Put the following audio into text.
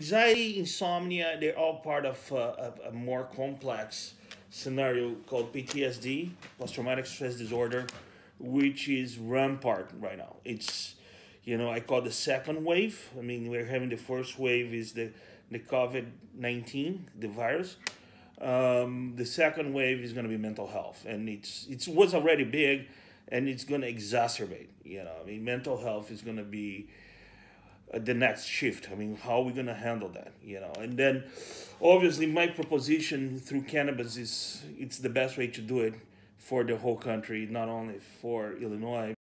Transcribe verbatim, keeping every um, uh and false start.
Anxiety, insomnia, they're all part of uh, a, a more complex scenario called P T S D, post-traumatic stress disorder, which is rampart right now. It's, you know, I call the second wave. I mean, we're having the first wave is the, the COVID nineteen, the virus. Um, the second wave is going to be mental health, and it's it was already big, and it's going to exacerbate. You know, I mean, mental health is going to be uh, the next shift. I mean, how are we going to handle that? You know, and then obviously my proposition through cannabis is it's the best way to do it for the whole country, not only for Illinois.